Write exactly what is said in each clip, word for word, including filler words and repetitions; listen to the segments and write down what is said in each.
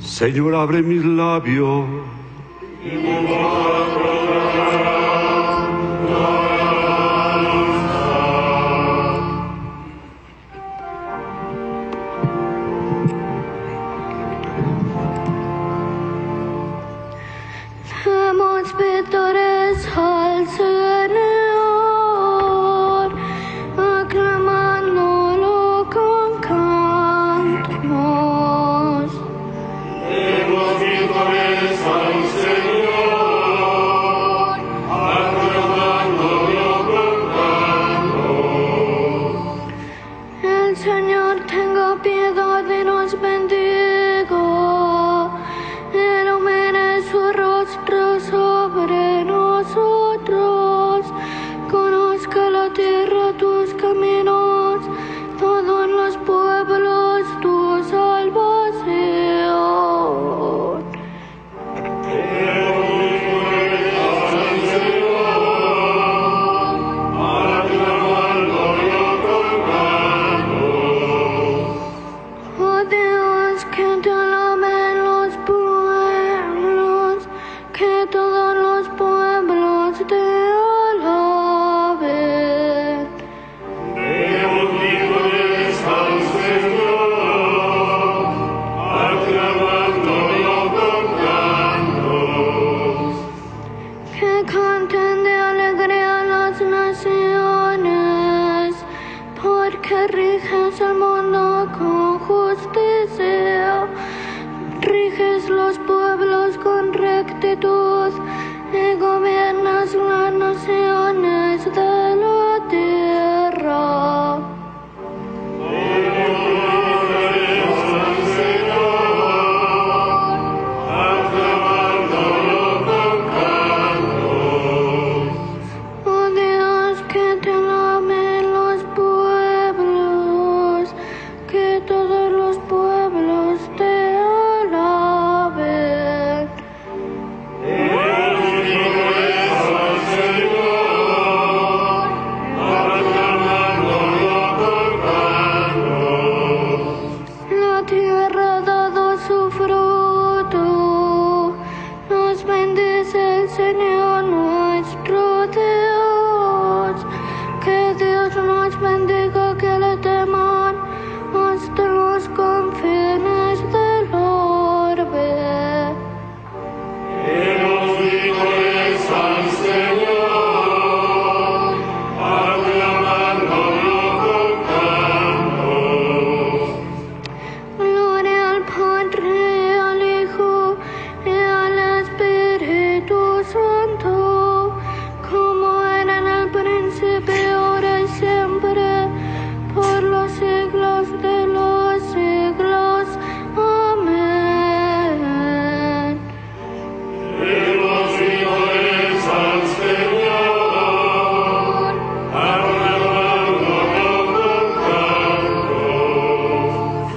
Señor, abre mis labios. Y tu boca proclamará tu alabanza. Damos vítores al Señor, aclamándolo con cantos. Demos vítores al Señor, aclamándolo con cantos. El Señor tenga piedad y nos bendiga, ilumine su rostro sobre nosotros, conozca la tierra tus caminos, todos los pueblos tu salvación. Demos vítores al Señor, aclamándolo con cantos. Oh Dios, que te alaben los pueblos, que todos los pueblos te alaben. Demos vítores al Señor, aclamándolo con cantos. Que canten de alegría las naciones, porque riges el mundo con justicia, riges los pueblos con rectitud y gobiernas las naciones de la tierra. Demos vítores al Señor, aclamándolo con cantos. Oh Dios, que te alaben los pueblos, que todos los pueblos te alaben. Demos vítores al Señor, aclamándolo con cantos. La tierra ha dado su fruto, nos bendice el Señor nuestro Dios. Que Dios nos bendiga, que le teman hasta los confines del orbe. Demos vítores al Señor, aclamándolo con cantos. Gloria al Padre, al Hijo y al Espíritu Santo, como era en el principio, ahora y siempre, por los siglos de los siglos. Amén. Demos vítores al Señor, aclamándolo con cantos.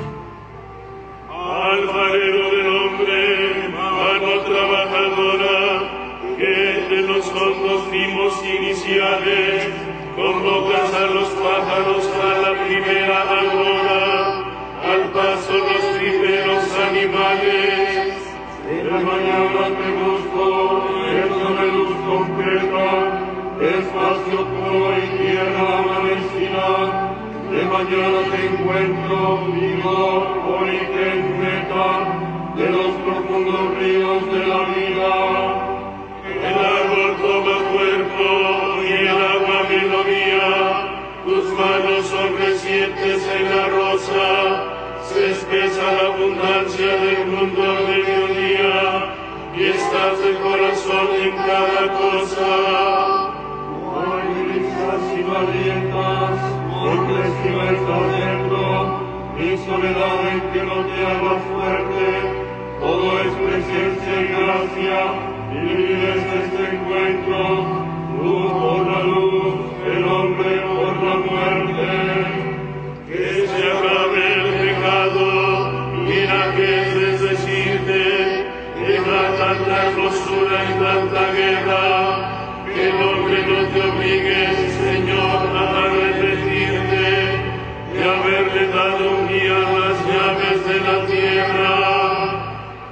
Alfarero del hombre, mano trabajadora, que de los fondos vimos iniciales, convocas a los pájaros a la primera aurora, al paso los primeros animales. De la mañana te busco, hecho de luz completa, espacio puro y tierra amanecida. De mañana te encuentro, vigor, origen, meta, de los profundos ríos de la vida. El árbol toma cuerpo y el agua melodía, tus manos son recientes en la rosa, se espesa la abundancia del mundo al mediodía, y estás de corazón en cada cosa. No hay brisas y valientas, porque si no estás dentro, y soledad en que no te hagas fuerte, todo es presencia y gracia, y vives este encuentro, tú por la luz, el hombre por la muerte. Que se acabe el pecado, mira que es decirte, deja tanta hermosura y tanta guerra, que el hombre no te obligue, Señor, a arrepentirte de haberle dado un día las llaves de la tierra.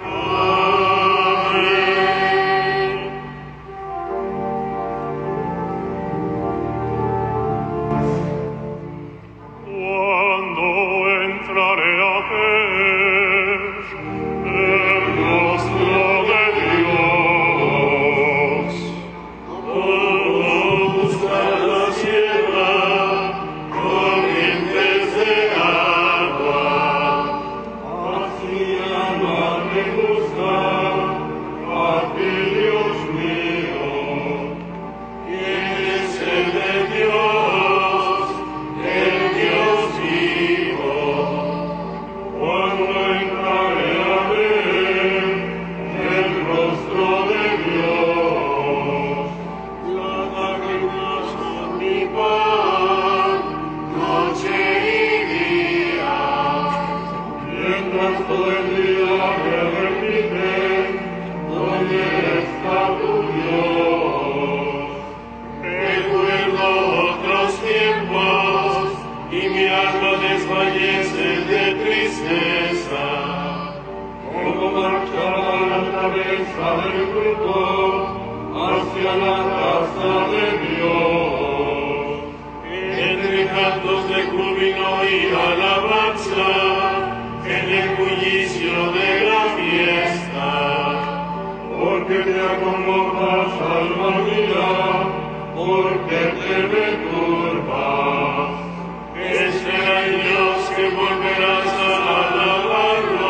del grupo hacia la casa de Dios. Entre cantos de júbilo y alabanza, en el bullicio de la fiesta, porque te acomodas, alma mía, porque te me turbas. Este hay Dios que volverás a alabarlo.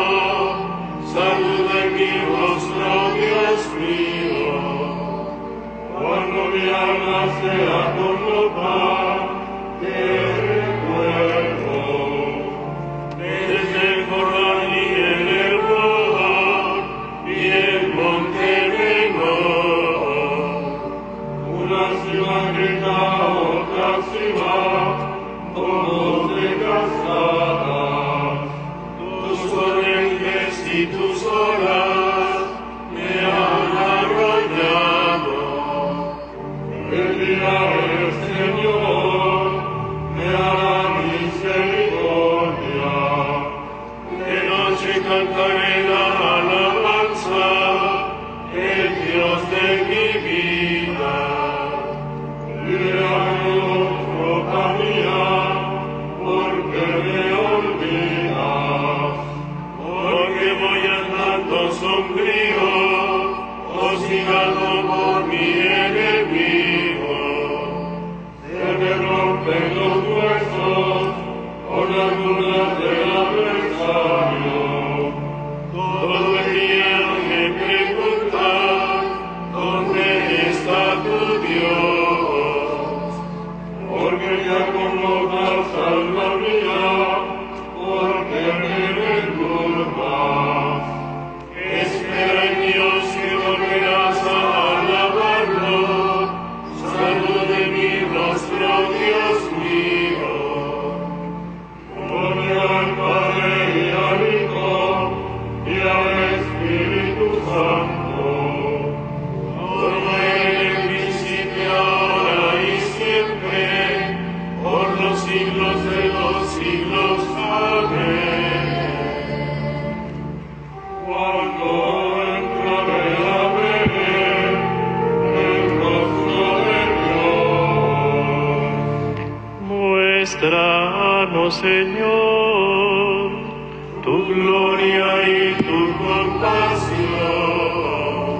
Saluda en mi rostro, Dios mío. Cuando mi alma sea conmoda, te recuerdo. Desde el corral y en el bor, y el monte menor. Una ciudad grita, otra ciudad, todos de casadas. Tus corrientes y tus olas me han arrollado. El día del Señor me hará misericordia. De noche cantaré la alabanza, el Dios de mi vida. Diré a Dios, roca mía, porque me olvidas. Porque voy andando sombrío, hostigado por mi enemigo. Se me rompen los huesos con las burlas del adversario. Todo el día me preguntan, ¿dónde está tu Dios? Porque te acomodas, alma mía, porque me perturbas. Espera en Dios que volverás a alabarlo. Salud de mi rostro, Dios mío. Gloria al Padre y al Hijo y al Espíritu Santo. Como en el principio, ahora y siempre, por los siglos de los siglos. Amén. Cuando entraré a ver el rostro de Dios. Muéstranos, Señor, tu gloria y tu compasión.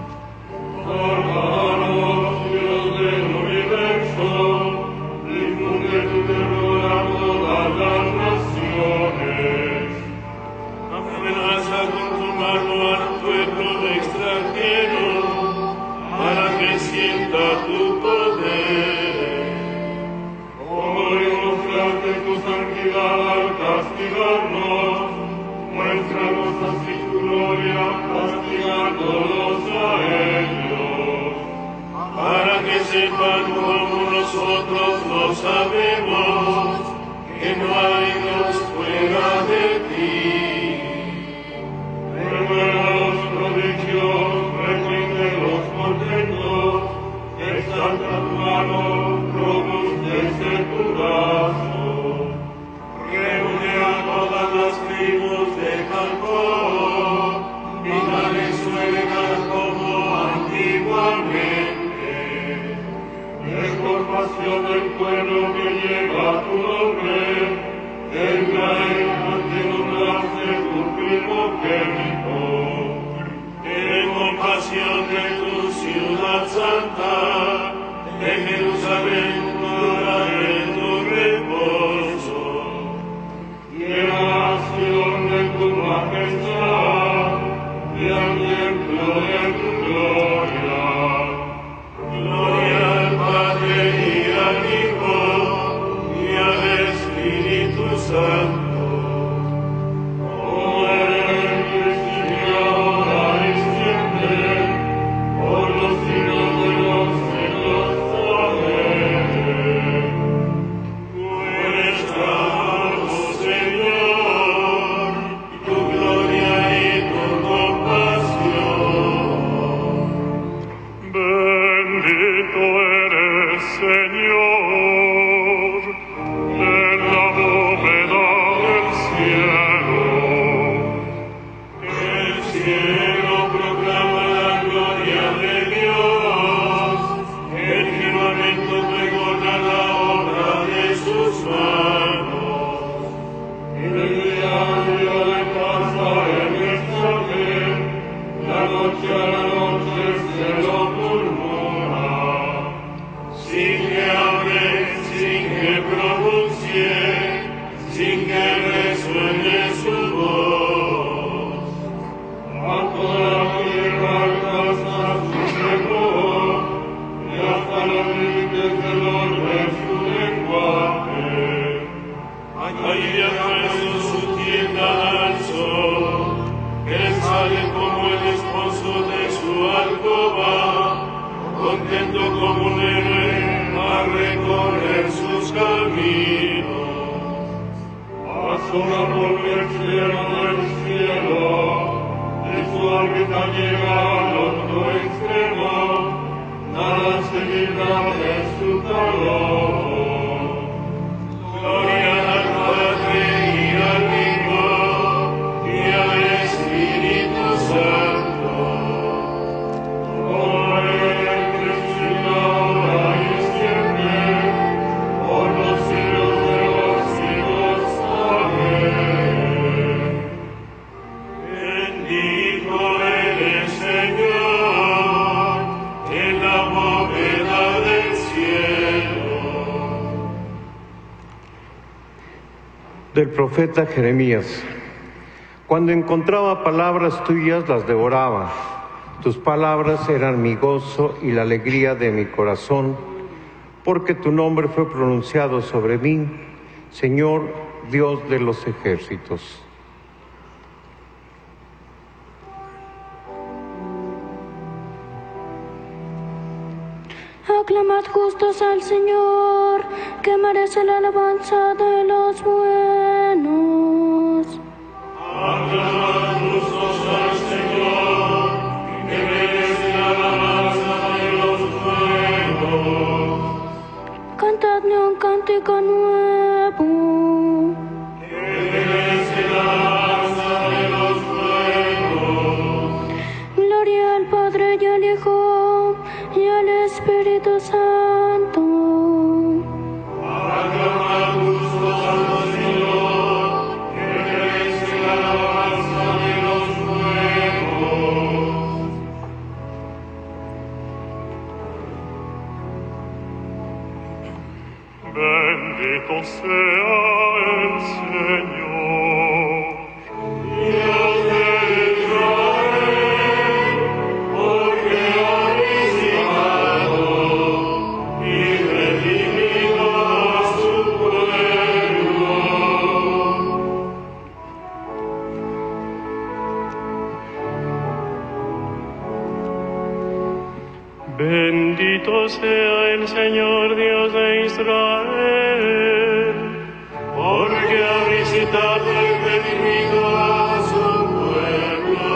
Formanos, Dios del universo, difunde tu terror a todas las naciones. Amenaza con tu mano al pueblo extranjero, para que sienta tu poder. Como demostraste tu santidad al castigarnos, muéstranos así tu gloria, castigándolos a ellos. Para que sepan como nosotros lo sabemos, que no hay Dios fuera de ti. Renueva los prodigios, reprende los contentos, exalta tu mano, robustece tu brazo. Reúne a todas las tribus de Jacob, y dale su heredad como antiguamente. Es compasión del pueblo que lleva tu nombre, tenga ante nombrarse tu primogénito. Ten compasión de tu ciudad santa, de Jerusalén duraré tu reposo. Llena Sion de tu majestad, y al templo de tu gloria. Gloria al Padre y al Hijo y al Espíritu Santo. Como era en el principio, ahora y siempre, por los siglos de los siglos. Amén. Muéstranos, Señor, tu gloria y tu compasión. Bendito eres, Señor, en la bóveda del cielo. El cielo proclama la Del profeta Jeremías. Cuando encontraba palabras tuyas, las devoraba. Tus palabras eran mi gozo y la alegría de mi corazón, porque tu nombre fue pronunciado sobre mí, Señor, Dios de los ejércitos. Aclamad justos al Señor, que merece la alabanza de los buenos. Aclamad justos al Señor, que merece la alabanza de los buenos. Cantadle un cántico nuevo, que merece la alabanza de los buenos. Gloria al Padre y al Hijo y al Espíritu Santo. Aclamad justos al Señor, que merece la alabanza de los buenos. Bendito sea el Señor, Dios de Israel, porque ha visitado y redimido a su pueblo. Bendito sea el Señor Dios de Israel, porque ha visitado y redimido a su pueblo,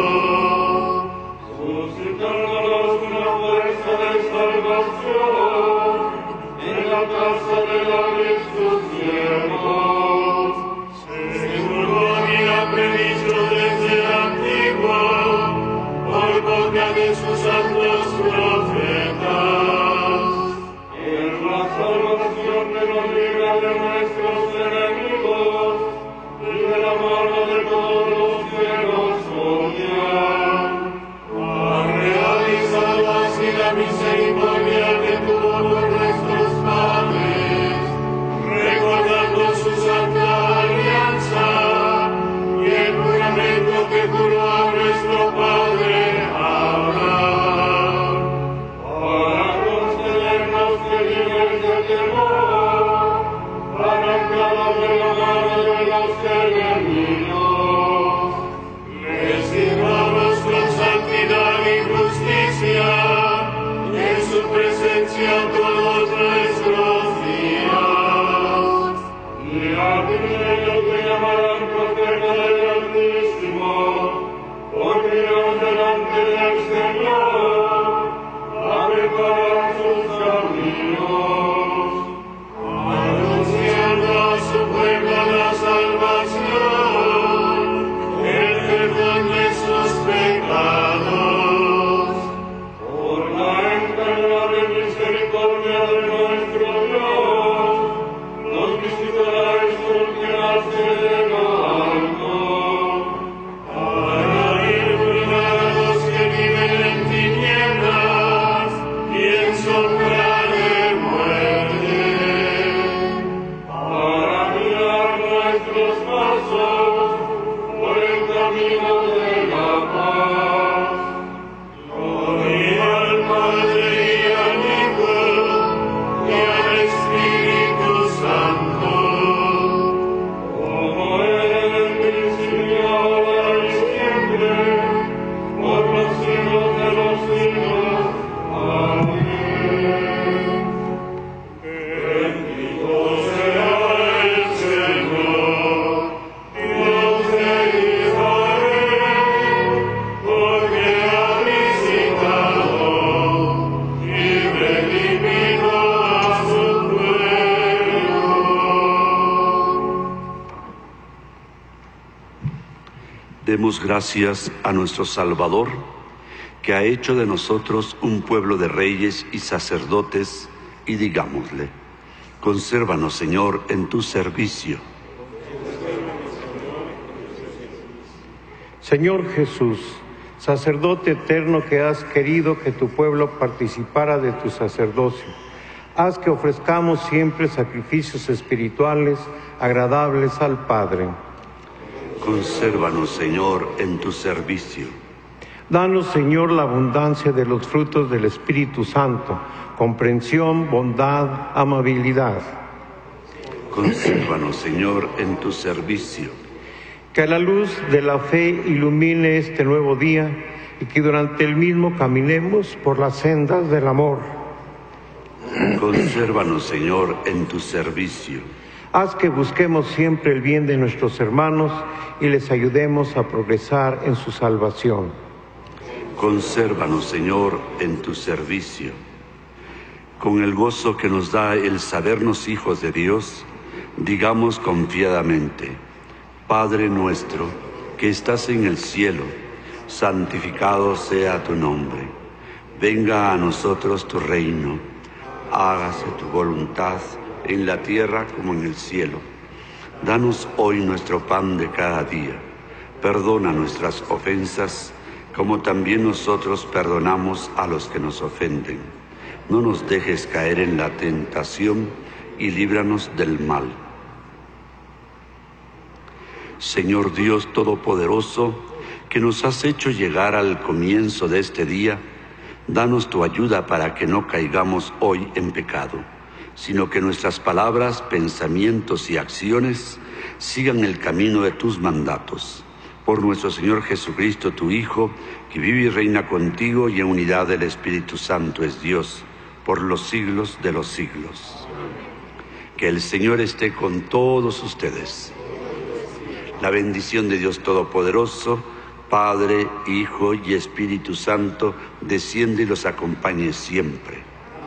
suscitándonos una fuerza de salvación en la casa de David sus siervos, según lo había previsto desde antiguo, por boca de sus santos profetas. Es la salvación que nos libra de nuestros enemigos y de la mano de todos los que nos odian. Ha realizado así la misericordia que tuvo por nuestros padres, recordando su santa alianza y el juramento que juró a nuestro padre Abraham, para concedernos que libres del temor, arrancados de la mano de los enemigos, les sirvamos con santidad y justicia en su presencia todos nuestros días. Y a aquellos que llamarán profeta del Altísimo, porque irán delante del Señor a preparar sus caminos, anunciando a su pueblo la salvación pasos por el camino de la paz. Gloria al Padre y al Hijo y al Espíritu Santo, como era en el principio, ahora y siempre, por los siglos de los siglos. Amén. Bendito sea el Señor, Dios de Israel, porque ha visitado y redimido a su pueblo. Demos gracias a nuestro Salvador, que ha hecho de nosotros un pueblo de reyes y sacerdotes, y digámosle: consérvanos, Señor, en tu servicio. Señor Jesús, sacerdote eterno que has querido que tu pueblo participara de tu sacerdocio, haz que ofrezcamos siempre sacrificios espirituales agradables al Padre. Consérvanos, Señor, en tu servicio. Danos, Señor, la abundancia de los frutos del Espíritu Santo, comprensión, bondad, amabilidad. Consérvanos, Señor, en tu servicio. Que la luz de la fe ilumine este nuevo día y que durante el mismo caminemos por las sendas del amor. Consérvanos, Señor, en tu servicio. Haz que busquemos siempre el bien de nuestros hermanos y les ayudemos a progresar en su salvación. Consérvanos, Señor, en tu servicio. Con el gozo que nos da el sabernos hijos de Dios, digamos confiadamente: Padre nuestro, que estás en el cielo, santificado sea tu nombre. Venga a nosotros tu reino. Hágase tu voluntad en la tierra como en el cielo. Danos hoy nuestro pan de cada día. Perdona nuestras ofensas, como también nosotros perdonamos a los que nos ofenden. No nos dejes caer en la tentación y líbranos del mal. Señor Dios Todopoderoso, que nos has hecho llegar al comienzo de este día, danos tu ayuda para que no caigamos hoy en pecado, sino que nuestras palabras, pensamientos y acciones sigan el camino de tus mandatos. Por nuestro Señor Jesucristo, tu Hijo, que vive y reina contigo y en unidad del Espíritu Santo es Dios, por los siglos de los siglos. Que el Señor esté con todos ustedes. La bendición de Dios Todopoderoso, Padre, Hijo y Espíritu Santo, desciende y los acompañe siempre.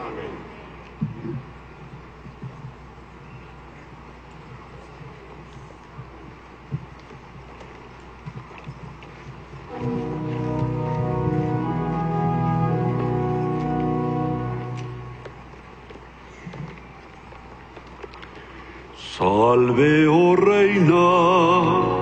Salve, oh Reina.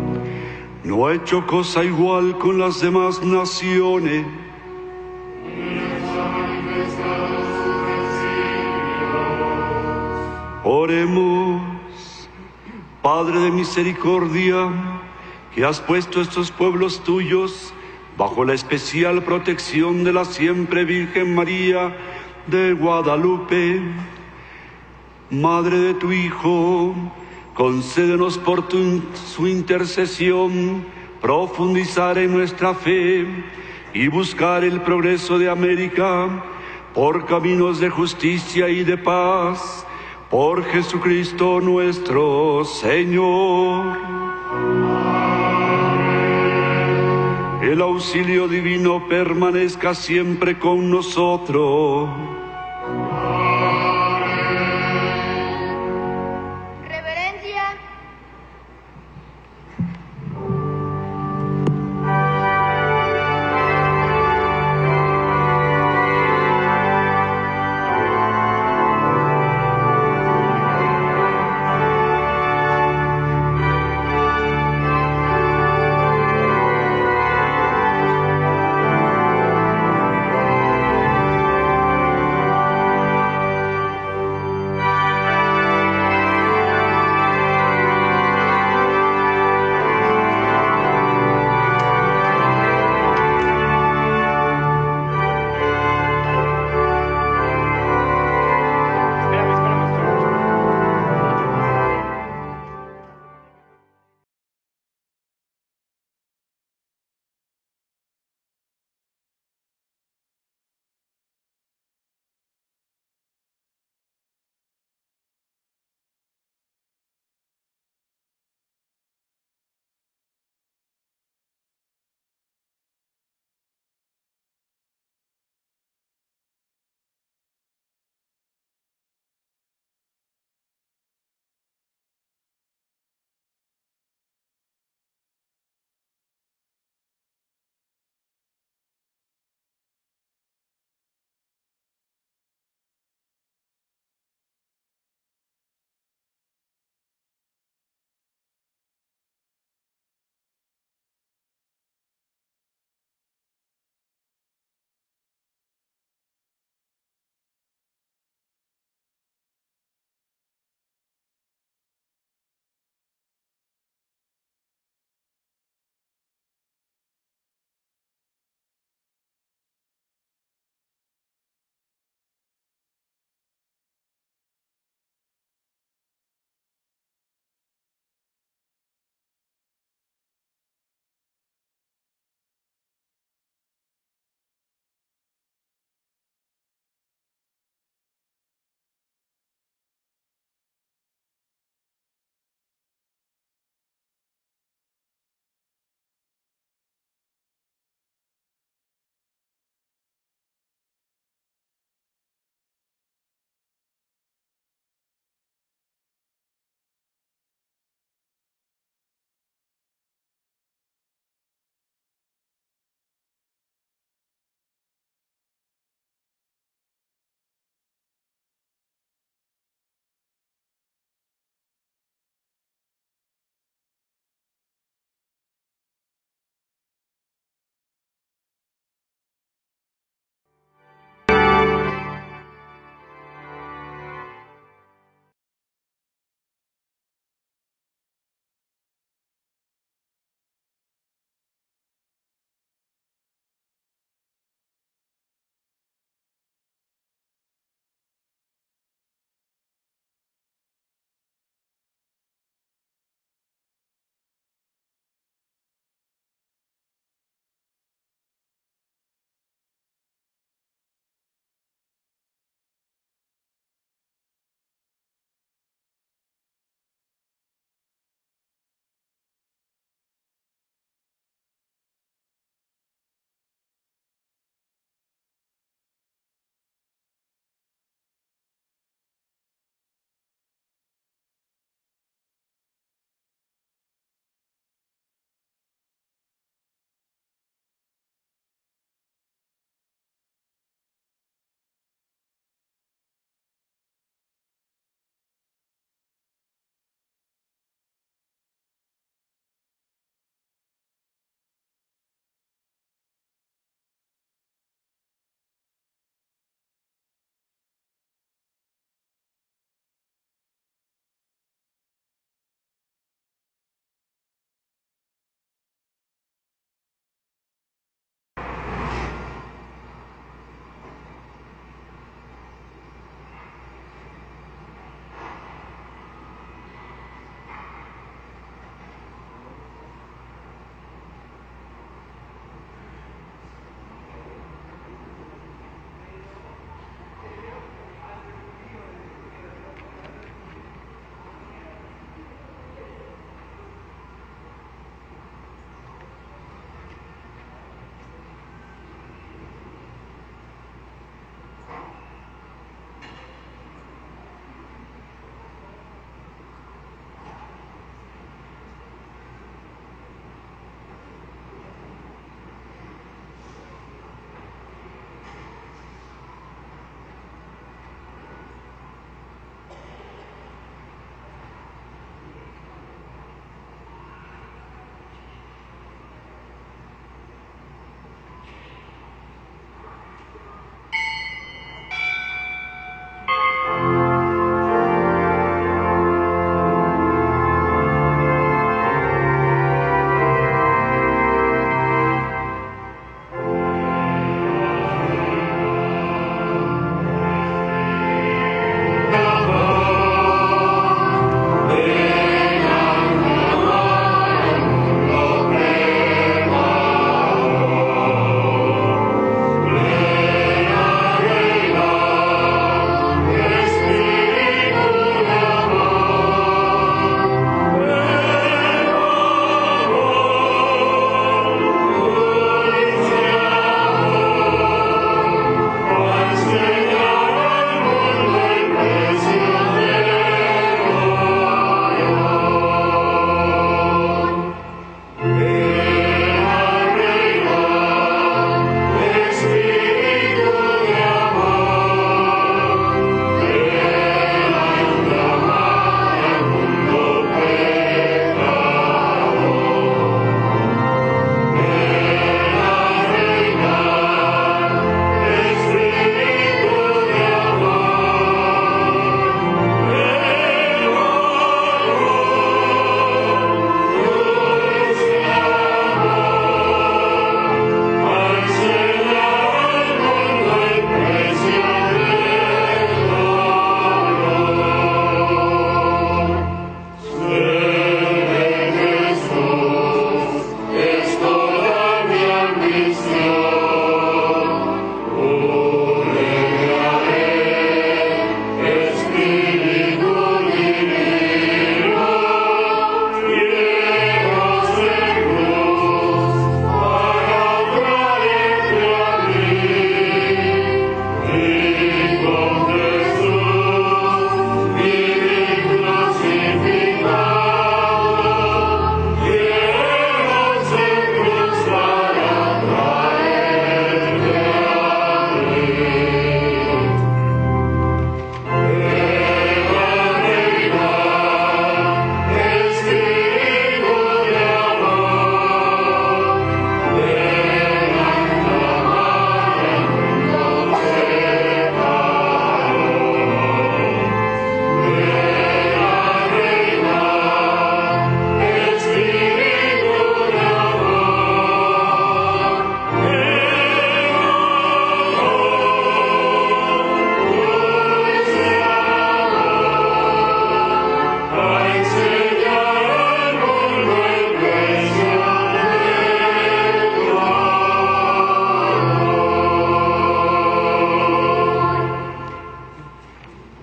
No ha hecho cosa igual con las demás naciones. Oremos. Padre de misericordia, que has puesto estos pueblos tuyos bajo la especial protección de la siempre Virgen María de Guadalupe, Madre de tu Hijo, concédenos por tu, su intercesión profundizar en nuestra fe y buscar el progreso de América por caminos de justicia y de paz, por Jesucristo nuestro Señor. El auxilio divino permanezca siempre con nosotros. Reverencia.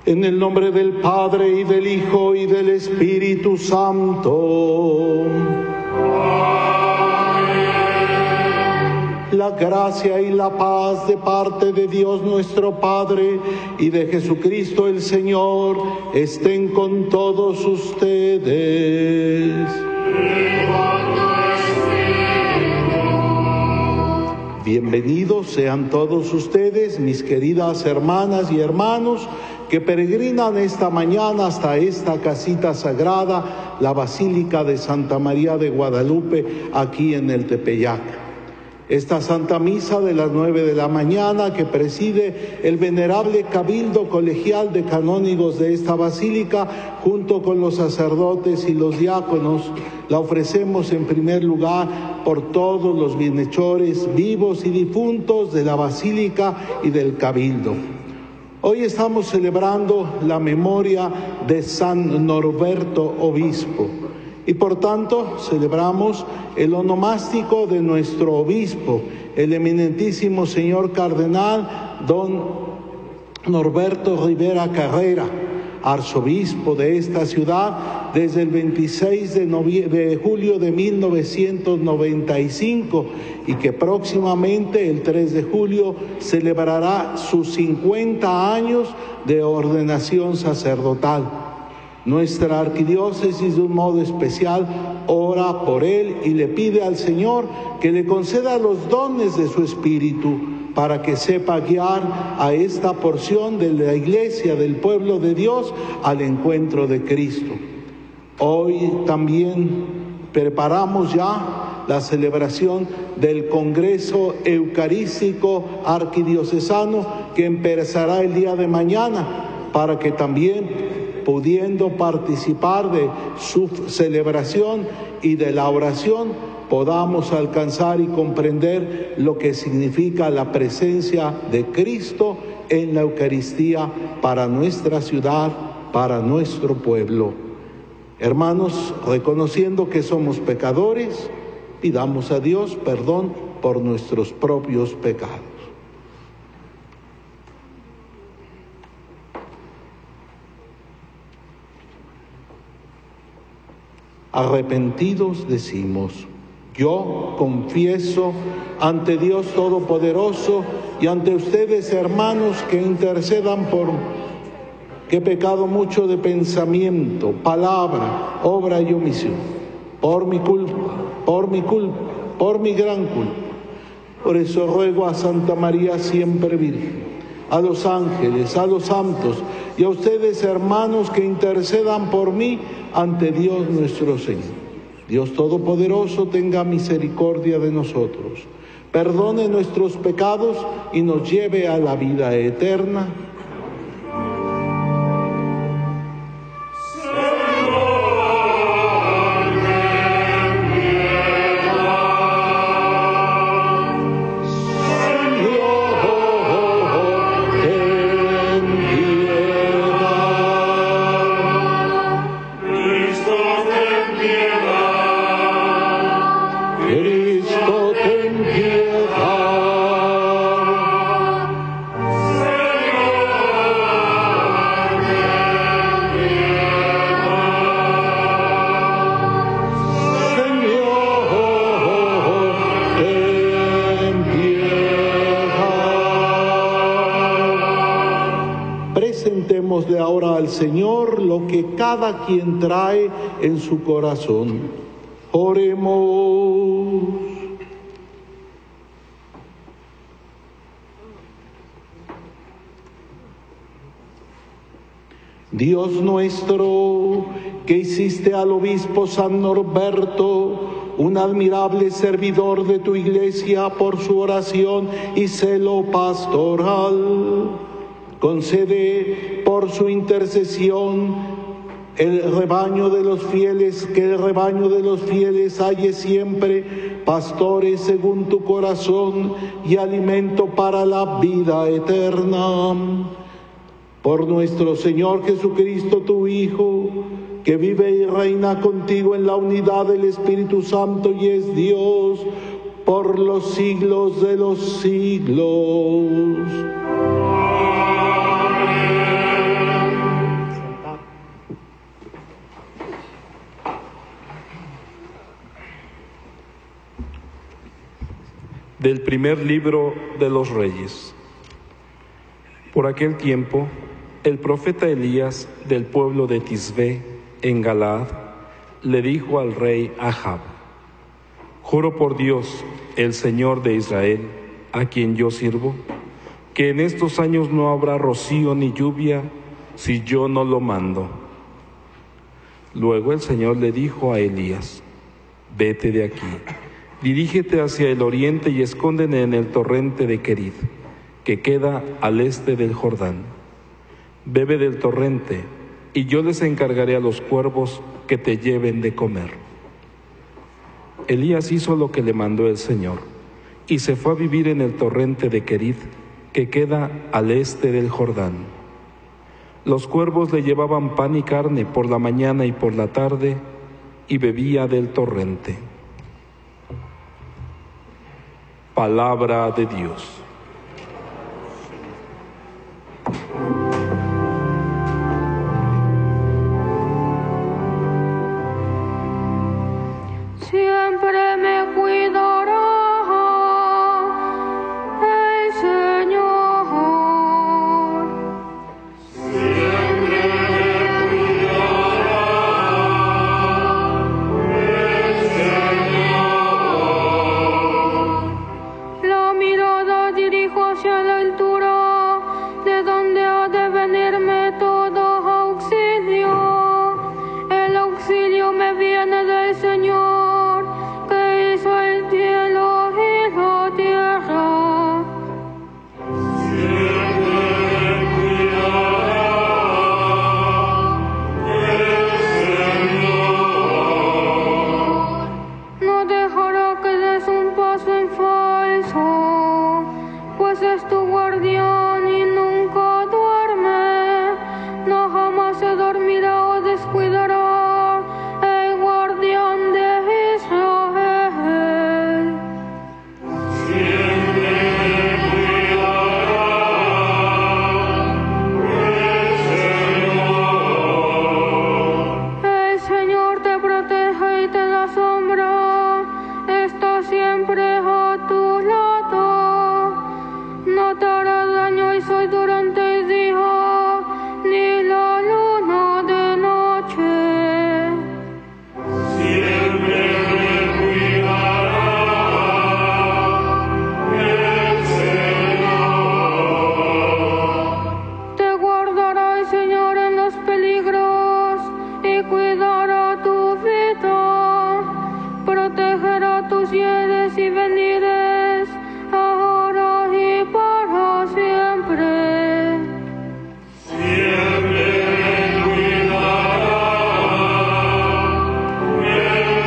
En el nombre del Padre, y del Hijo, y del Espíritu Santo. La gracia y la paz de parte de Dios nuestro Padre y de Jesucristo el Señor estén con todos ustedes. Bienvenidos sean todos ustedes, mis queridas hermanas y hermanos, que peregrinan esta mañana hasta esta casita sagrada, la Basílica de Santa María de Guadalupe, aquí en el Tepeyac. Esta Santa Misa de las nueve de la mañana, que preside el venerable Cabildo Colegial de Canónigos de esta Basílica, junto con los sacerdotes y los diáconos, la ofrecemos en primer lugar por todos los bienhechores vivos y difuntos de la Basílica y del Cabildo. Hoy estamos celebrando la memoria de San Norberto Obispo y por tanto celebramos el onomástico de nuestro obispo, el eminentísimo señor cardenal don Norberto Rivera Carrera, arzobispo de esta ciudad desde el veintiséis de julio de mil novecientos noventa y cinco y que próximamente el tres de julio celebrará sus cincuenta años de ordenación sacerdotal. Nuestra arquidiócesis de un modo especial ora por él y le pide al Señor que le conceda los dones de su espíritu para que sepa guiar a esta porción de la Iglesia, del pueblo de Dios, al encuentro de Cristo. Hoy también preparamos ya la celebración del Congreso Eucarístico Arquidiocesano que empezará el día de mañana, para que también, pudiendo participar de su celebración y de la oración, podamos alcanzar y comprender lo que significa la presencia de Cristo en la Eucaristía para nuestra ciudad, para nuestro pueblo. Hermanos, reconociendo que somos pecadores, pidamos a Dios perdón por nuestros propios pecados. Arrepentidos decimos: yo confieso ante Dios Todopoderoso y ante ustedes, hermanos, que intercedan por que he pecado mucho de pensamiento, palabra, obra y omisión, por mi culpa, por mi culpa, por mi gran culpa. Por eso ruego a Santa María siempre Virgen, a los ángeles, a los santos y a ustedes, hermanos, que intercedan por mí ante Dios nuestro Señor. Dios Todopoderoso tenga misericordia de nosotros, perdone nuestros pecados y nos lleve a la vida eterna. Presentémosle ahora al Señor lo que cada quien trae en su corazón. Oremos. Dios nuestro, que hiciste al obispo San Norberto un admirable servidor de tu Iglesia por su oración y celo pastoral, concede por su intercesión el rebaño de los fieles, que el rebaño de los fieles halle siempre pastores según tu corazón y alimento para la vida eterna. Por nuestro Señor Jesucristo, tu Hijo, que vive y reina contigo en la unidad del Espíritu Santo y es Dios por los siglos de los siglos. Amén. Del primer libro de los Reyes. Por aquel tiempo, el profeta Elías del pueblo de Tisbé, en Galaad, le dijo al rey Ahab: Juro por Dios, el Señor de Israel, a quien yo sirvo, que en estos años no habrá rocío ni lluvia si yo no lo mando. Luego el Señor le dijo a Elías: Vete de aquí, dirígete hacia el oriente y escóndete en el torrente de Querit, que queda al este del Jordán. Bebe del torrente, y yo les encargaré a los cuervos que te lleven de comer. Elías hizo lo que le mandó el Señor, y se fue a vivir en el torrente de Querit, que queda al este del Jordán. Los cuervos le llevaban pan y carne por la mañana y por la tarde, y bebía del torrente. Palabra de Dios. Siempre me cuidará el Señor. Siempre me cuidará el Señor. La mirada dirijo hacia la altura, de donde ha de venirme todo auxilio. El auxilio me viene del Señor, que hizo el cielo y la tierra. Siempre me cuidará el Señor. No dejará que des un paso en falso, pues es tu guardián y nunca duerme. No jamás se dormirá o descuidará el guardián de Israel. Siempre me cuidará el Señor. El Señor te protege y te da sombra, está siempre a tu lado. No te hará daño el sol durante el día, ni la luna de noche. Siempre me cuidará el Señor. Te guardará el Señor en los peligros y cuidará tu vida. Protegerá tus yeres y venires, ahora y para siempre. Siempre me cuidará el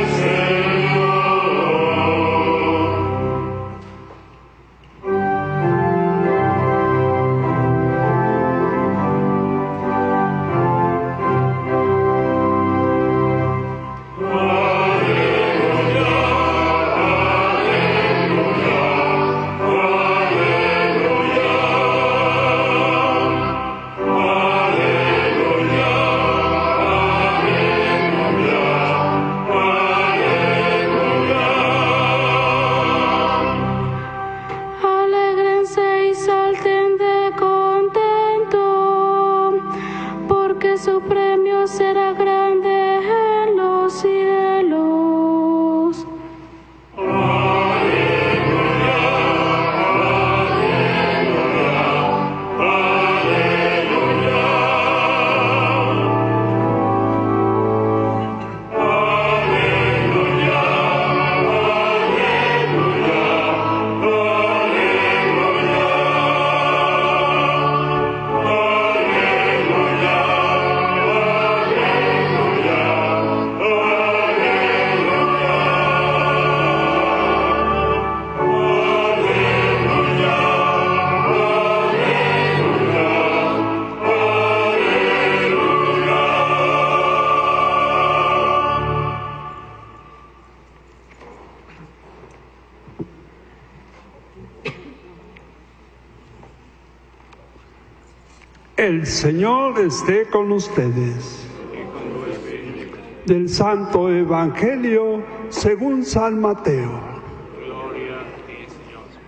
Alégrense y salten de contento, porque su premio será grande en los cielos. El Señor esté con ustedes. Del Santo Evangelio según San Mateo. Gloria a ti, Señor.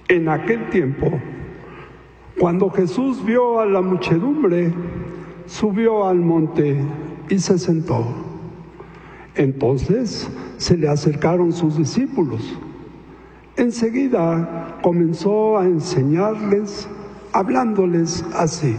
En aquel tiempo, cuando Jesús vio a la muchedumbre, subió al monte y se sentó. Entonces se le acercaron sus discípulos. Enseguida comenzó a enseñarles, hablándoles así: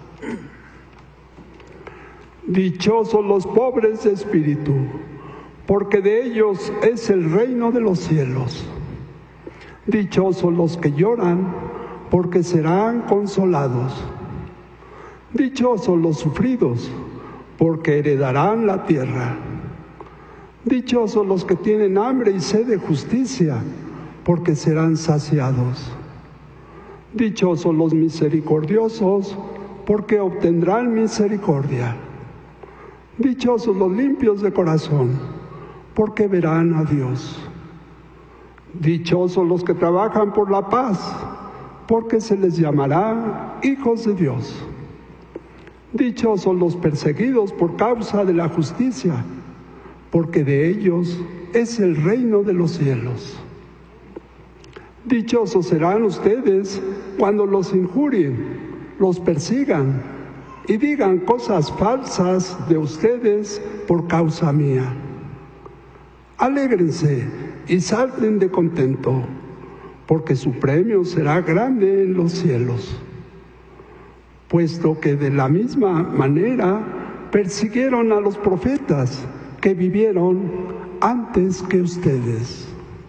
Dichosos los pobres de espíritu, porque de ellos es el reino de los cielos. Dichosos los que lloran, porque serán consolados. Dichosos los sufridos, porque heredarán la tierra. Dichosos los que tienen hambre y sed de justicia, porque serán saciados. Dichosos los misericordiosos, porque obtendrán misericordia. Dichosos los limpios de corazón, porque verán a Dios. Dichosos los que trabajan por la paz, porque se les llamará hijos de Dios. Dichosos los perseguidos por causa de la justicia, porque de ellos es el reino de los cielos. Dichosos serán ustedes cuando los injurien, los persigan y digan cosas falsas de ustedes por causa mía. Alégrense y salten de contento, porque su premio será grande en los cielos, puesto que de la misma manera persiguieron a los profetas que vivieron antes que ustedes.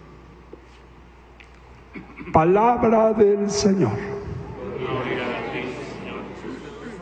Palabra del Señor. Gloria a ti, Señor Jesús.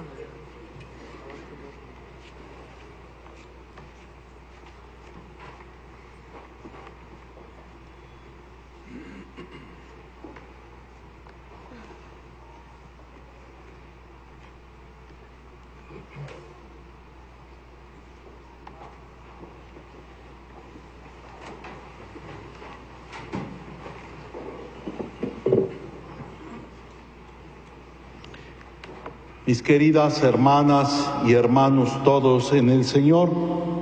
Mis queridas hermanas y hermanos todos en el Señor,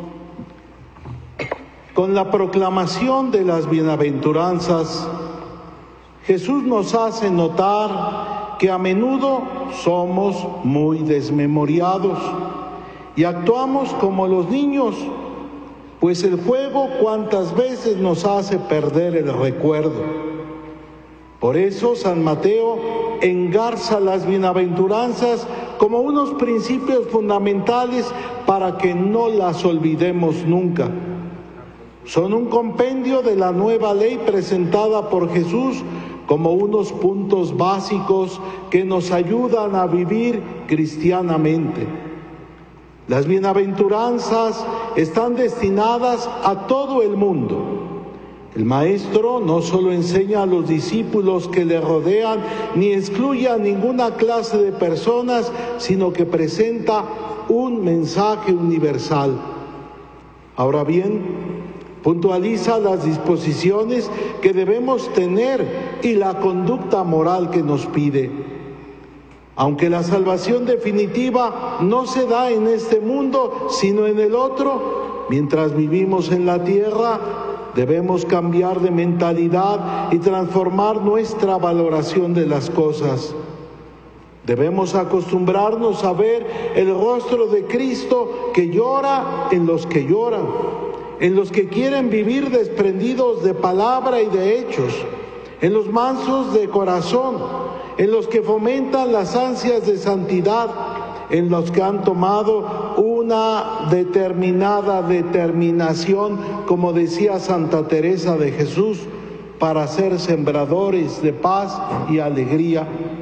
con la proclamación de las bienaventuranzas, Jesús nos hace notar que a menudo somos muy desmemoriados y actuamos como los niños, pues el juego cuantas veces nos hace perder el recuerdo. Por eso San Mateo engarza las bienaventuranzas como unos principios fundamentales para que no las olvidemos nunca. Son un compendio de la nueva ley presentada por Jesús como unos puntos básicos que nos ayudan a vivir cristianamente. Las bienaventuranzas están destinadas a todo el mundo. El Maestro no solo enseña a los discípulos que le rodean, ni excluye a ninguna clase de personas, sino que presenta un mensaje universal. Ahora bien, puntualiza las disposiciones que debemos tener y la conducta moral que nos pide. Aunque la salvación definitiva no se da en este mundo, sino en el otro, mientras vivimos en la tierra, debemos cambiar de mentalidad y transformar nuestra valoración de las cosas. Debemos acostumbrarnos a ver el rostro de Cristo que llora en los que lloran, en los que quieren vivir desprendidos de palabra y de hechos, en los mansos de corazón, en los que fomentan las ansias de santidad, en los que han tomado una determinada determinación, como decía Santa Teresa de Jesús, para ser sembradores de paz y alegría.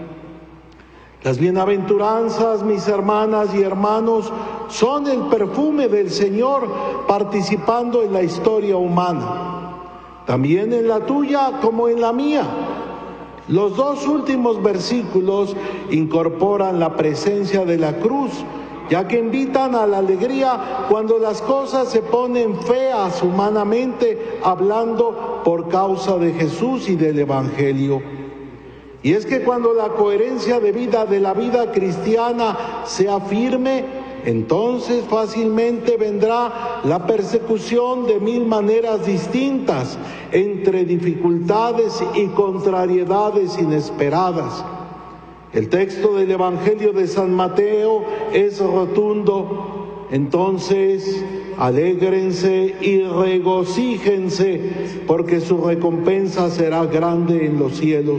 Las bienaventuranzas, mis hermanas y hermanos, son el perfume del Señor participando en la historia humana, también en la tuya como en la mía. Los dos últimos versículos incorporan la presencia de la cruz, ya que invitan a la alegría cuando las cosas se ponen feas humanamente, hablando por causa de Jesús y del Evangelio. Y es que cuando la coherencia de vida de la vida cristiana sea firme, entonces fácilmente vendrá la persecución de mil maneras distintas, entre dificultades y contrariedades inesperadas. El texto del Evangelio de San Mateo es rotundo. Entonces, alégrense y regocíjense, porque su recompensa será grande en los cielos.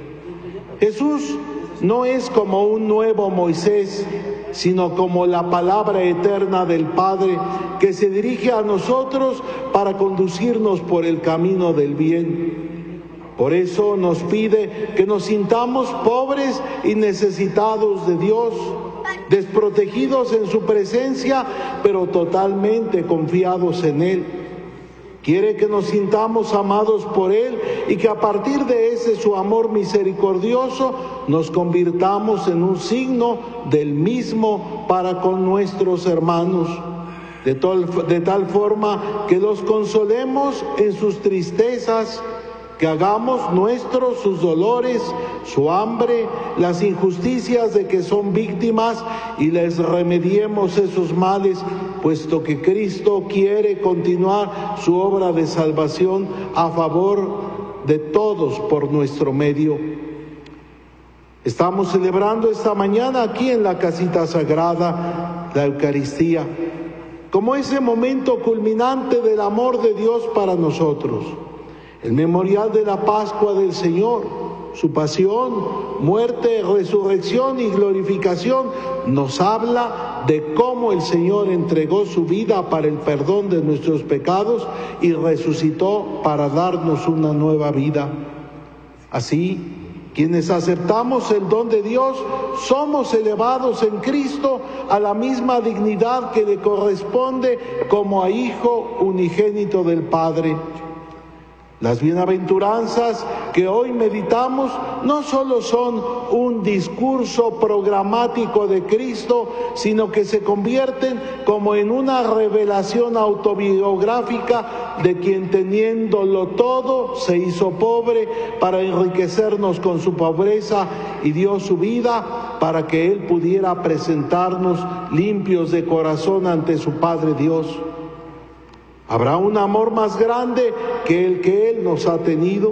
Jesús no es como un nuevo Moisés, sino como la palabra eterna del Padre que se dirige a nosotros para conducirnos por el camino del bien. Por eso nos pide que nos sintamos pobres y necesitados de Dios, desprotegidos en su presencia, pero totalmente confiados en Él. Quiere que nos sintamos amados por Él y que a partir de ese su amor misericordioso nos convirtamos en un signo del mismo para con nuestros hermanos, de tal, de tal forma que los consolemos en sus tristezas, que hagamos nuestros sus dolores, su hambre, las injusticias de que son víctimas y les remediemos esos males, puesto que Cristo quiere continuar su obra de salvación a favor de todos por nuestro medio. Estamos celebrando esta mañana aquí en la casita sagrada la Eucaristía, como ese momento culminante del amor de Dios para nosotros. El memorial de la Pascua del Señor, su pasión, muerte, resurrección y glorificación, nos habla de cómo el Señor entregó su vida para el perdón de nuestros pecados y resucitó para darnos una nueva vida. Así, quienes aceptamos el don de Dios, somos elevados en Cristo a la misma dignidad que le corresponde como a Hijo unigénito del Padre. Las bienaventuranzas que hoy meditamos no solo son un discurso programático de Cristo, sino que se convierten como en una revelación autobiográfica de quien, teniéndolo todo, se hizo pobre para enriquecernos con su pobreza y dio su vida para que Él pudiera presentarnos limpios de corazón ante su Padre Dios. ¿Habrá un amor más grande que el que Él nos ha tenido?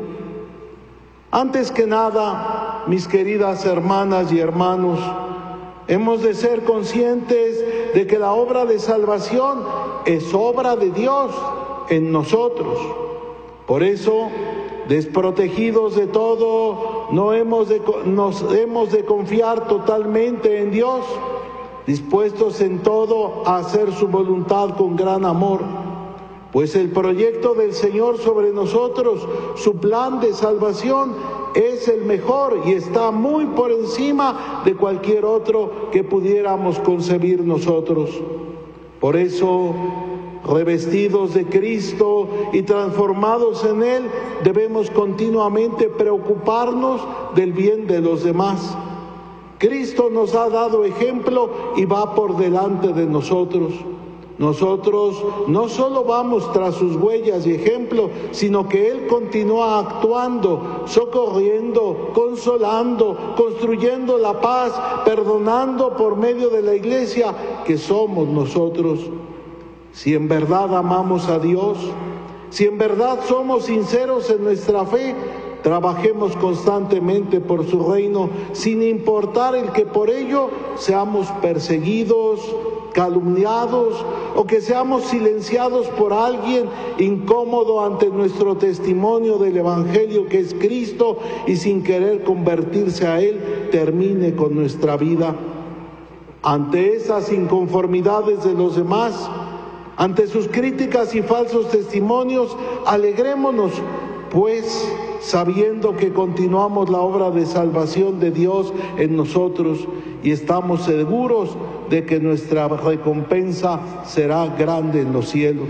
Antes que nada, mis queridas hermanas y hermanos, hemos de ser conscientes de que la obra de salvación es obra de Dios en nosotros. Por eso, desprotegidos de todo, no hemos de, nos hemos de confiar totalmente en Dios, dispuestos en todo a hacer su voluntad con gran amor. Pues el proyecto del Señor sobre nosotros, su plan de salvación, es el mejor y está muy por encima de cualquier otro que pudiéramos concebir nosotros. Por eso, revestidos de Cristo y transformados en Él, debemos continuamente preocuparnos del bien de los demás. Cristo nos ha dado ejemplo y va por delante de nosotros. Nosotros no solo vamos tras sus huellas y ejemplo, sino que Él continúa actuando, socorriendo, consolando, construyendo la paz, perdonando por medio de la Iglesia que somos nosotros. Si en verdad amamos a Dios, si en verdad somos sinceros en nuestra fe, trabajemos constantemente por su reino, sin importar el que por ello seamos perseguidos, calumniados o que seamos silenciados por alguien incómodo ante nuestro testimonio del Evangelio que es Cristo y sin querer convertirse a Él termine con nuestra vida. Ante esas inconformidades de los demás, ante sus críticas y falsos testimonios, alegrémonos, pues, sabiendo que continuamos la obra de salvación de Dios en nosotros y estamos seguros de que nuestra recompensa será grande en los cielos.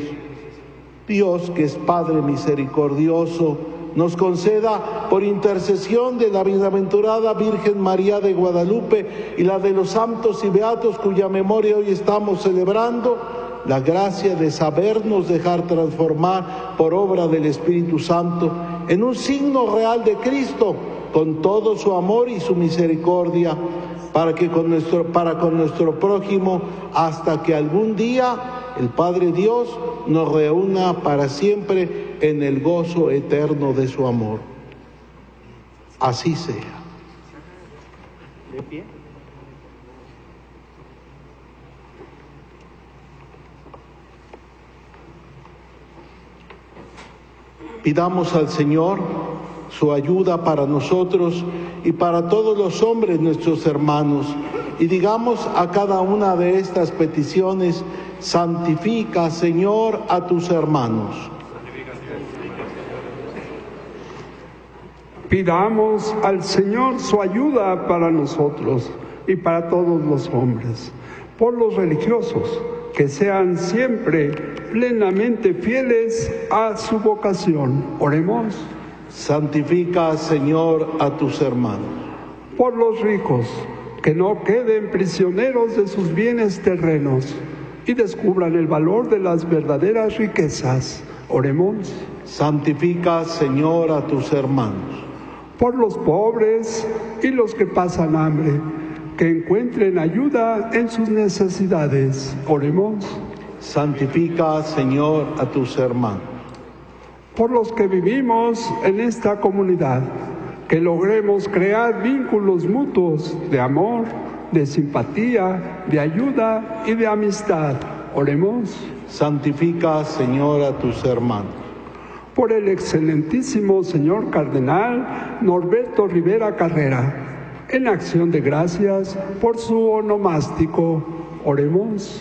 Dios, que es Padre misericordioso, nos conceda, por intercesión de la bienaventurada Virgen María de Guadalupe y la de los santos y beatos cuya memoria hoy estamos celebrando, la gracia de sabernos dejar transformar por obra del Espíritu Santo en un signo real de Cristo, con todo su amor y su misericordia, para que con nuestro, para con nuestro prójimo, hasta que algún día el Padre Dios nos reúna para siempre en el gozo eterno de su amor. Así sea. ¿De pie? Pidamos al Señor su ayuda para nosotros y para todos los hombres nuestros hermanos, y digamos a cada una de estas peticiones: santifica, Señor, a tus hermanos. Pidamos al Señor su ayuda para nosotros y para todos los hombres, por los religiosos, que sean siempre plenamente fieles a su vocación. Oremos. Santifica, Señor, a tus hermanos. Por los ricos, que no queden prisioneros de sus bienes terrenos y descubran el valor de las verdaderas riquezas. Oremos. Santifica, Señor, a tus hermanos. Por los pobres y los que pasan hambre, que encuentren ayuda en sus necesidades. Oremos. Santifica, Señor, a tus hermanos. Por los que vivimos en esta comunidad, que logremos crear vínculos mutuos de amor, de simpatía, de ayuda y de amistad. Oremos. Santifica, Señor, a tus hermanos. Por el excelentísimo señor cardenal Norberto Rivera Carrera, en acción de gracias por su onomástico. Oremos.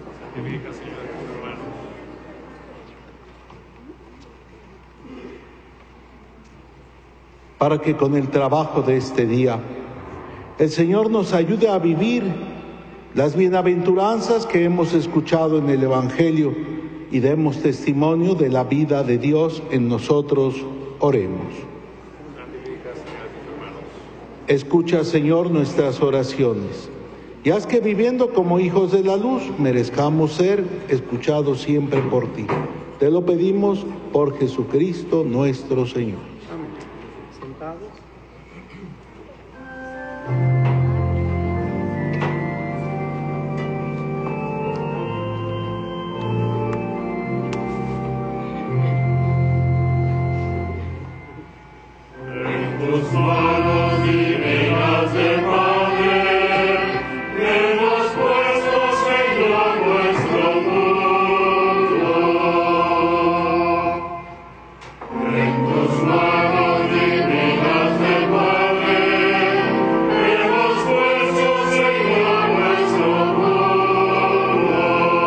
Para que con el trabajo de este día el Señor nos ayude a vivir las bienaventuranzas que hemos escuchado en el Evangelio y demos testimonio de la vida de Dios en nosotros. Oremos. Escucha, Señor, nuestras oraciones, y haz que, viviendo como hijos de la luz, merezcamos ser escuchados siempre por ti. Te lo pedimos por Jesucristo nuestro Señor. Amén. Sentados. Tus manos divinas de Padre, hemos puesto, Señor, nuestro mundo. En tus manos divinas de Padre, hemos puesto, Señor, nuestro mundo.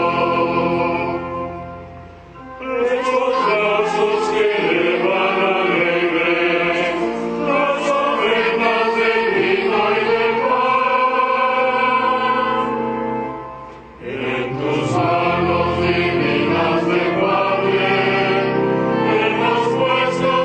Estos brazos que elevan alegres las ovejas del vino y del pan. En tus manos divinas de Padre, hemos puesto,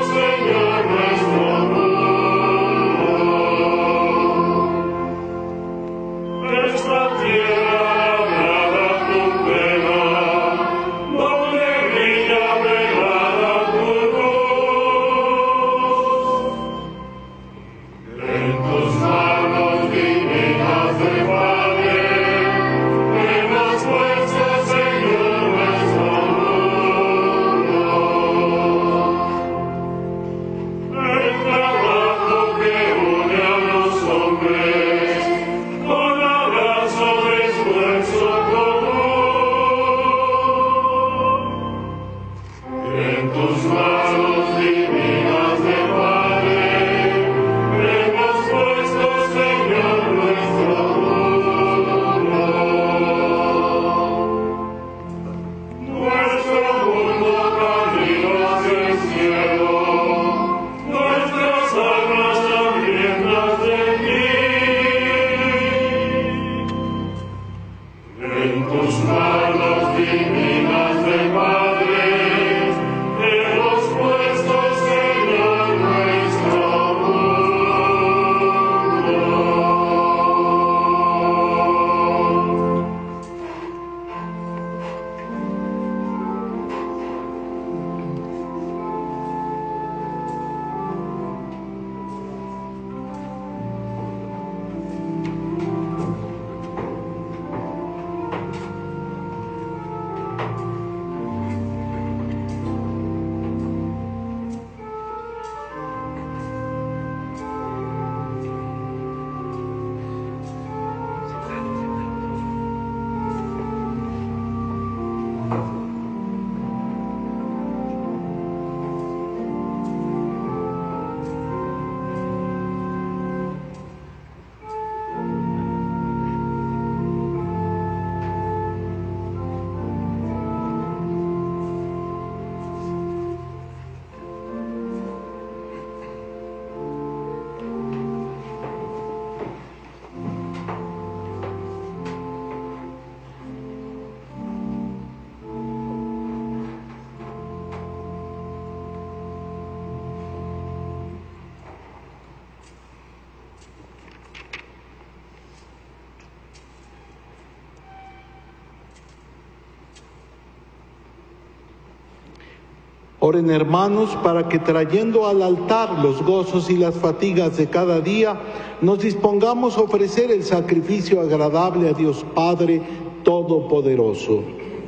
Oren, hermanos, para que trayendo al altar los gozos y las fatigas de cada día, nos dispongamos a ofrecer el sacrificio agradable a Dios Padre Todopoderoso.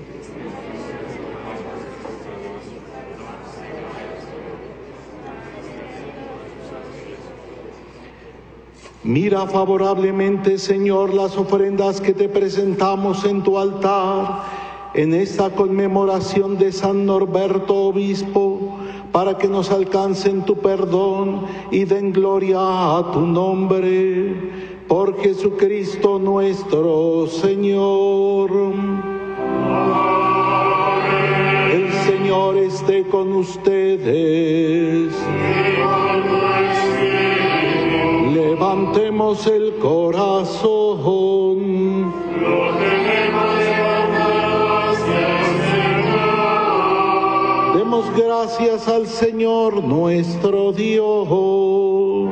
Mira favorablemente, Señor, las ofrendas que te presentamos en tu altar, en esta conmemoración de San Norberto Obispo, para que nos alcancen tu perdón y den gloria a tu nombre. Por Jesucristo nuestro Señor. Amén. El Señor esté con ustedes. Levantemos el corazón. Lo tenemos hacia el Señor. Demos gracias al Señor nuestro Dios.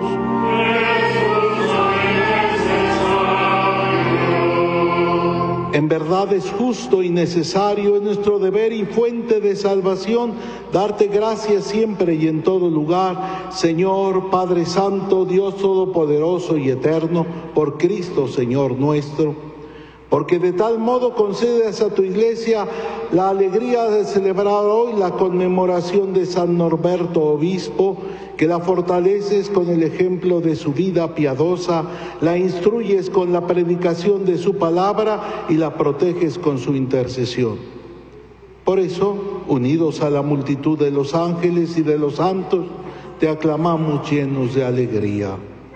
En verdad es justo y necesario, es nuestro deber y fuente de salvación, darte gracias siempre y en todo lugar, Señor, Padre Santo, Dios Todopoderoso y Eterno, por Cristo, Señor nuestro. Porque de tal modo concedes a tu Iglesia la alegría de celebrar hoy la conmemoración de San Norberto Obispo, que la fortaleces con el ejemplo de su vida piadosa, la instruyes con la predicación de su palabra y la proteges con su intercesión. Por eso, unidos a la multitud de los ángeles y de los santos, te aclamamos llenos de alegría.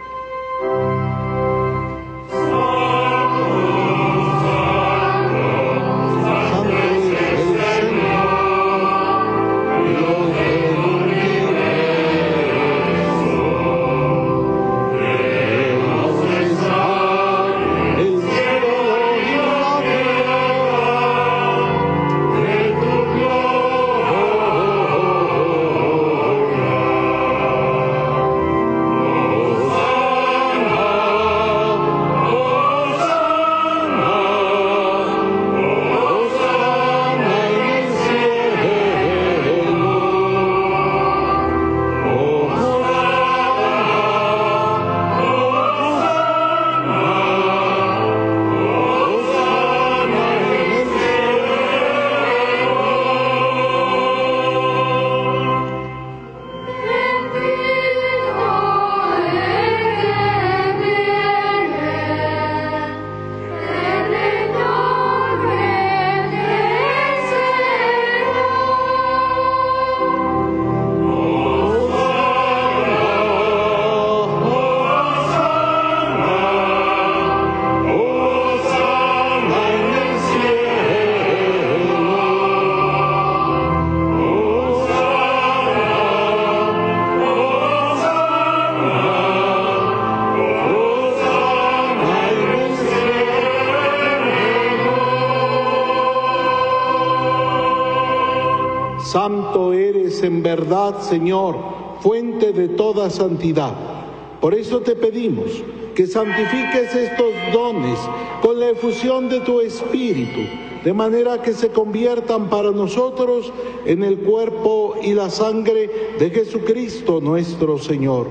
Santo eres en verdad, Señor, fuente de toda santidad. Por eso te pedimos que santifiques estos dones con la efusión de tu Espíritu, de manera que se conviertan para nosotros en el cuerpo y la sangre de Jesucristo nuestro Señor,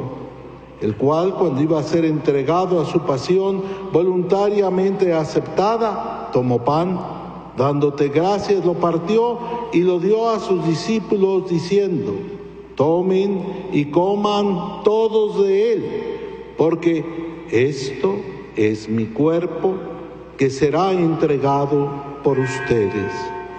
el cual, cuando iba a ser entregado a su pasión voluntariamente aceptada, tomó pan, dándote gracias, lo partió y lo dio a sus discípulos diciendo: tomen y coman todos de él, porque esto es mi cuerpo que será entregado por ustedes.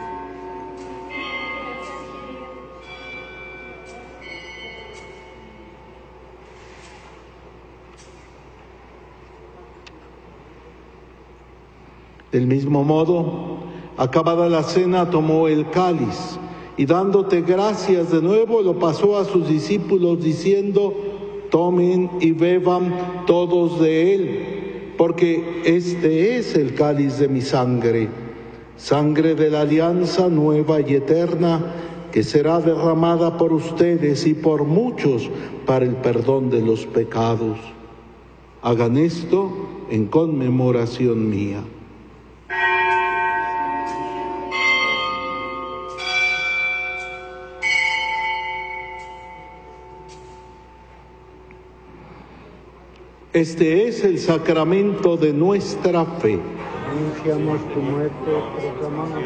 Del mismo modo, acabada la cena, tomó el cáliz y dándote gracias de nuevo, lo pasó a sus discípulos diciendo: tomen y beban todos de él, porque este es el cáliz de mi sangre, sangre de la alianza nueva y eterna, que será derramada por ustedes y por muchos para el perdón de los pecados. Hagan esto en conmemoración mía. Este es el sacramento de nuestra fe. Anunciamos tu muerte, proclamamos.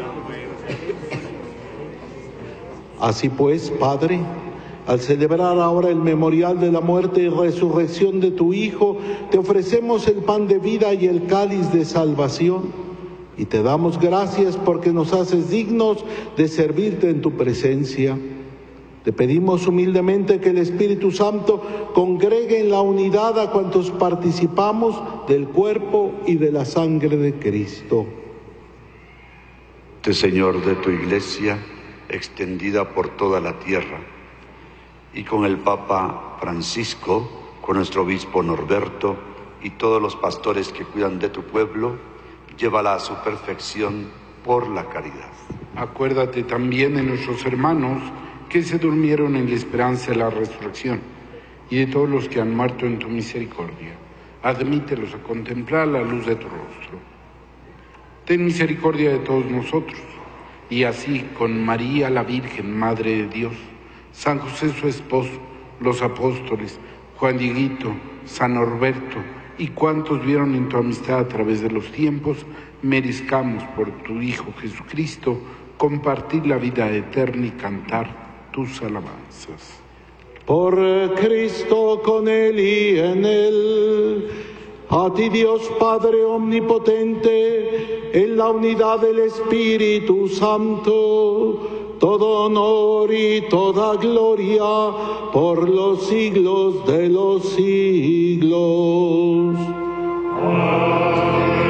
Así pues, Padre, al celebrar ahora el memorial de la muerte y resurrección de tu Hijo, te ofrecemos el pan de vida y el cáliz de salvación. Y te damos gracias porque nos haces dignos de servirte en tu presencia. Te pedimos humildemente que el Espíritu Santo congregue en la unidad a cuantos participamos del cuerpo y de la sangre de Cristo. Te, Señor, de tu Iglesia, extendida por toda la tierra, y con el Papa Francisco, con nuestro obispo Norberto y todos los pastores que cuidan de tu pueblo, llévala a su perfección por la caridad. Acuérdate también de nuestros hermanos que se durmieron en la esperanza de la resurrección, y de todos los que han muerto en tu misericordia. Admítelos a contemplar la luz de tu rostro. Ten misericordia de todos nosotros, y así con María la Virgen, Madre de Dios, San José su esposo, los apóstoles, Juan Dieguito, San Norberto, y cuantos vieron en tu amistad a través de los tiempos, merezcamos por tu Hijo Jesucristo compartir la vida eterna y cantar tus alabanzas. Por Cristo, con Él y en Él, a ti Dios Padre omnipotente, en la unidad del Espíritu Santo, todo honor y toda gloria por los siglos de los siglos. Amén.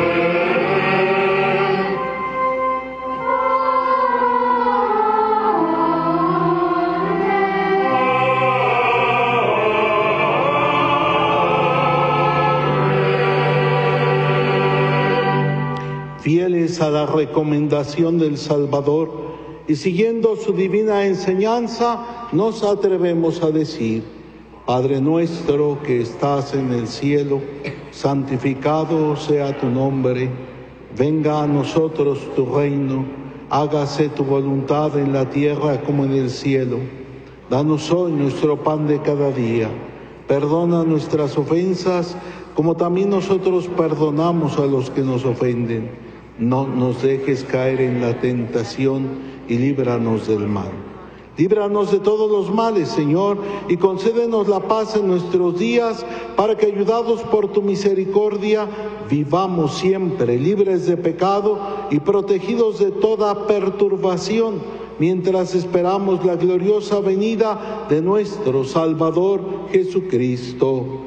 Fieles a la recomendación del Salvador y siguiendo su divina enseñanza, nos atrevemos a decir: Padre nuestro que estás en el cielo, santificado sea tu nombre, venga a nosotros tu reino, hágase tu voluntad en la tierra como en el cielo. Danos hoy nuestro pan de cada día, perdona nuestras ofensas como también nosotros perdonamos a los que nos ofenden. No nos dejes caer en la tentación y líbranos del mal. Líbranos de todos los males, Señor, y concédenos la paz en nuestros días, para que, ayudados por tu misericordia, vivamos siempre libres de pecado y protegidos de toda perturbación, mientras esperamos la gloriosa venida de nuestro Salvador Jesucristo.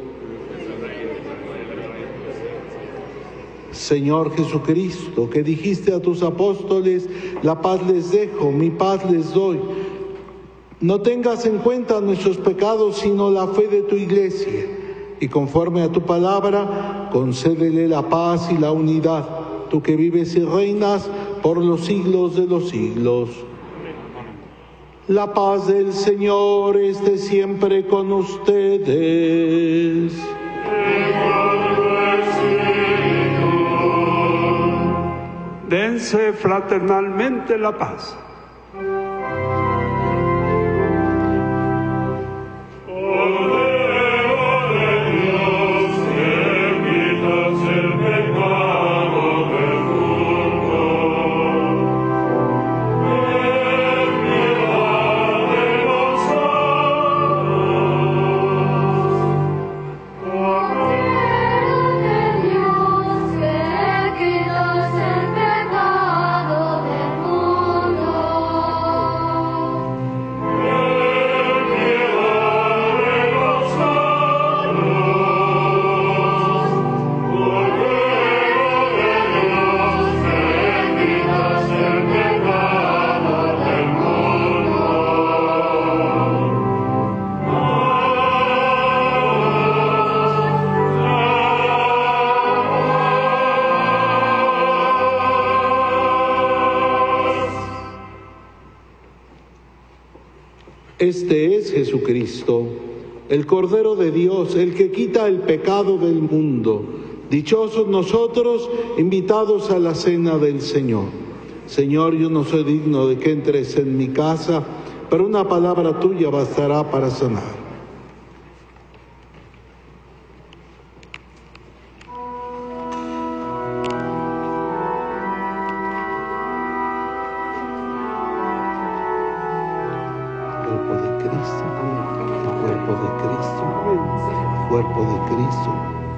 Señor Jesucristo, que dijiste a tus apóstoles: la paz les dejo, mi paz les doy. No tengas en cuenta nuestros pecados, sino la fe de tu Iglesia, y conforme a tu palabra, concédele la paz y la unidad, tú que vives y reinas por los siglos de los siglos. La paz del Señor esté siempre con ustedes. Dense fraternalmente la paz. Este es Jesucristo, el Cordero de Dios, el que quita el pecado del mundo. Dichosos nosotros, invitados a la cena del Señor. Señor, yo no soy digno de que entres en mi casa, pero una palabra tuya bastará para sanar. cuerpo de Cristo, cuerpo de Cristo.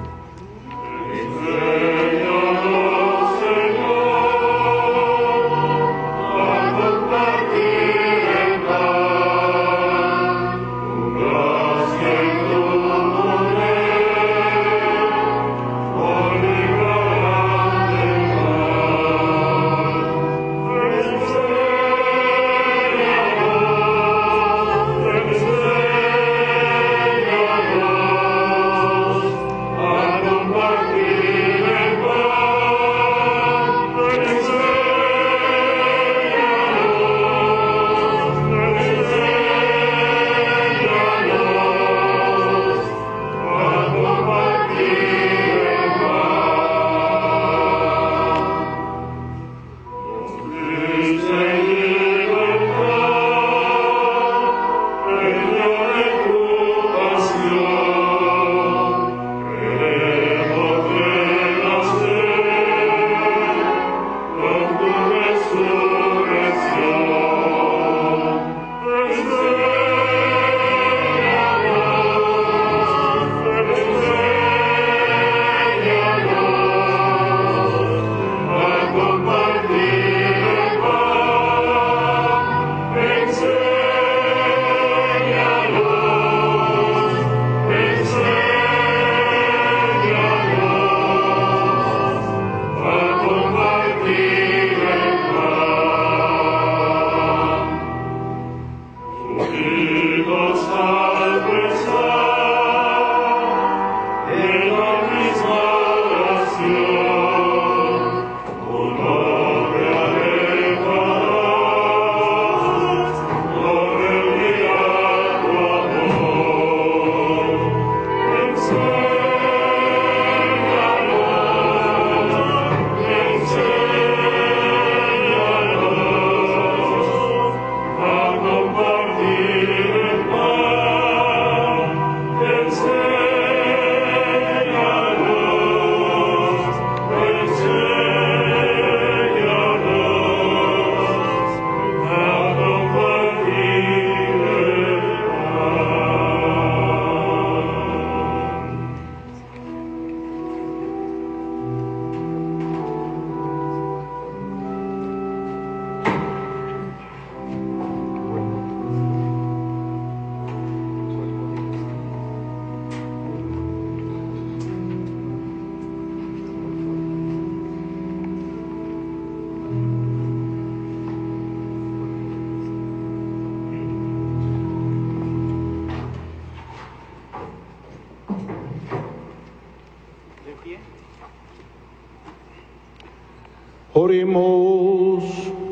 Oremos.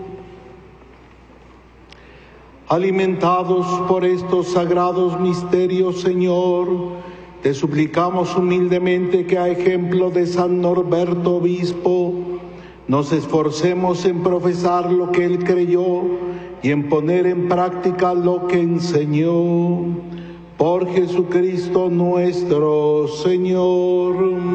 Alimentados por estos sagrados misterios, Señor, te suplicamos humildemente que a ejemplo de San Norberto Obispo, nos esforcemos en profesar lo que él creyó y en poner en práctica lo que enseñó. Por Jesucristo nuestro Señor.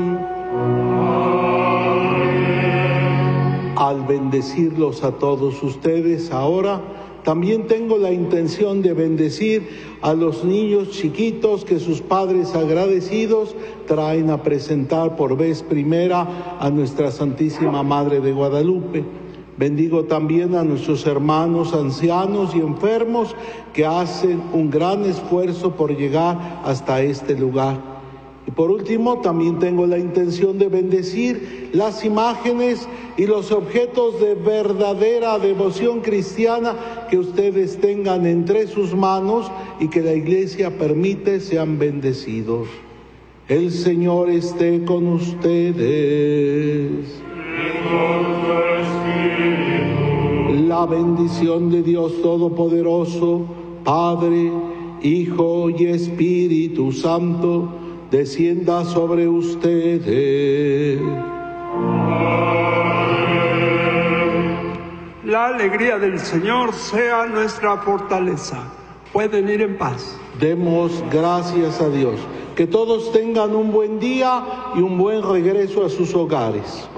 Al bendecirlos a todos ustedes ahora, también tengo la intención de bendecir a los niños chiquitos que sus padres agradecidos traen a presentar por vez primera a nuestra Santísima Madre de Guadalupe. Bendigo también a nuestros hermanos ancianos y enfermos que hacen un gran esfuerzo por llegar hasta este lugar. Y por último, también tengo la intención de bendecir las imágenes y los objetos de verdadera devoción cristiana que ustedes tengan entre sus manos y que la Iglesia permite sean bendecidos. El Señor esté con ustedes. La bendición de Dios Todopoderoso, Padre, Hijo y Espíritu Santo, descienda sobre ustedes. La alegría del Señor sea nuestra fortaleza. Pueden ir en paz. Demos gracias a Dios. Que todos tengan un buen día y un buen regreso a sus hogares.